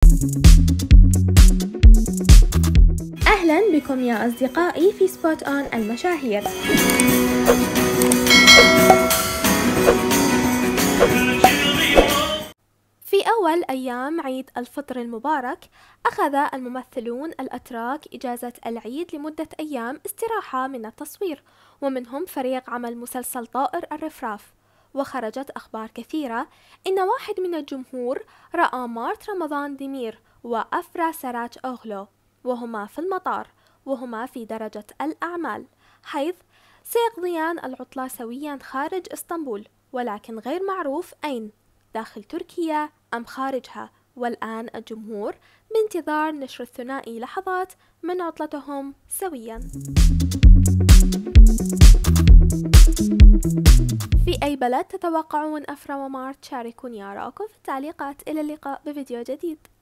أهلا بكم يا أصدقائي في سبوت أون المشاهير. في أول أيام عيد الفطر المبارك أخذ الممثلون الأتراك إجازة العيد لمدة أيام استراحة من التصوير، ومنهم فريق عمل مسلسل طائر الرفراف. وخرجت أخبار كثيرة إن واحد من الجمهور رأى مارت رمضان ديمير وأفرا سراج أوغلو وهما في المطار، وهما في درجة الأعمال، حيث سيقضيان العطلة سويا خارج اسطنبول، ولكن غير معروف أين، داخل تركيا أم خارجها. والآن الجمهور بانتظار نشر الثنائي لحظات من عطلتهم سويا. في أي بلد تتوقعون أفرا ومارت؟ شاركوني آراءكم في التعليقات. إلى اللقاء بفيديو جديد.